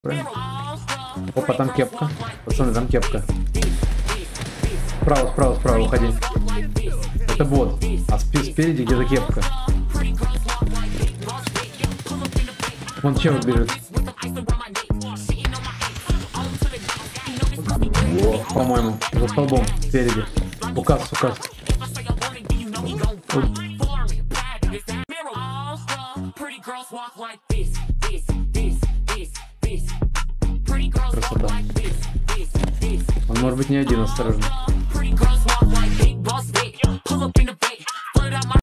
Правильно? Опа, там кепка. Пацаны, там кепка. Справа, справа, справа, уходи. Это бот. А спереди где-то кепка. Вон чел бежит. По-моему, за столбом спереди. Указ, указ. Красота. Он может быть не один, осторожно.